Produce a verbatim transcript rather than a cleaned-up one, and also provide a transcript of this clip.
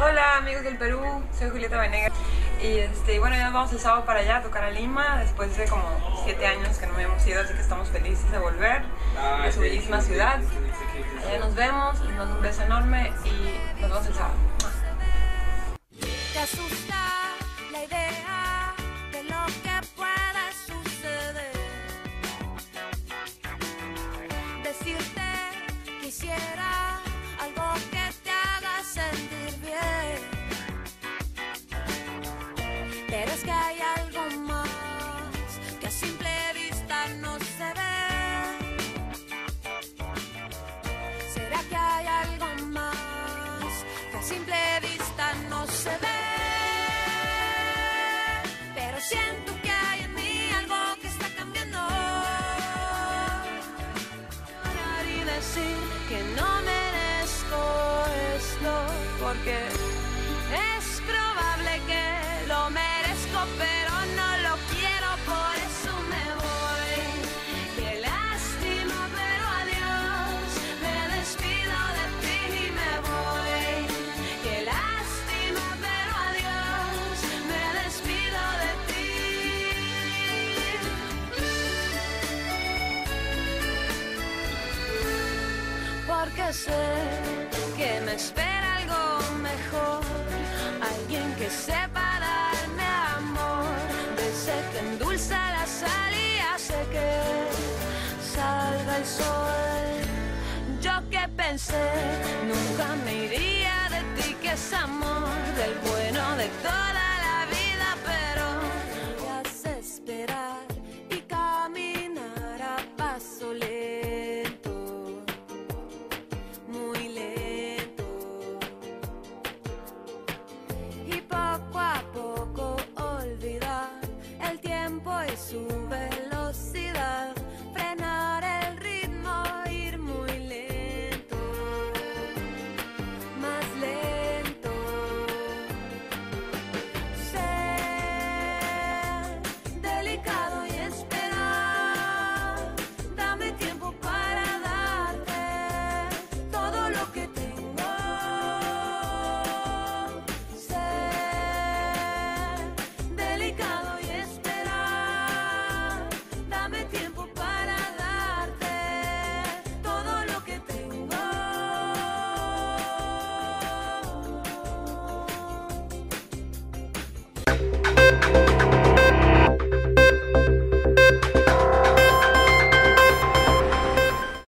Hola amigos del Perú, soy Julieta Venegas y este, bueno, ya nos vamos el sábado para allá a tocar a Lima después de como siete años que no habíamos ido, así que estamos felices de volver a su bellísima ciudad. Allá nos vemos, les mando un beso enorme y nos vemos el sábado. Te asusta la idea de lo que pueda suceder. Decirte quisiera algo que te haga sentir bien, pero es que hay algo más que a simple vista no se ve. ¿Será que hay algo más que a simple vista no se ve? Pero siento que hay en mí algo que está cambiando. Llorar y decir que no merezco esto, porque es probable que lo merezco, pero no lo quiero, por eso me voy. Qué lástima, pero adiós, me despido de ti y me voy. Qué lástima, pero adiós, me despido de ti. Porque sé que me espera algo mejor, alguien que sepa darme amor, de ese que endulza la sal y hace que salga el sol. Yo que pensé nunca me iría de ti, que es amor, del bueno de toda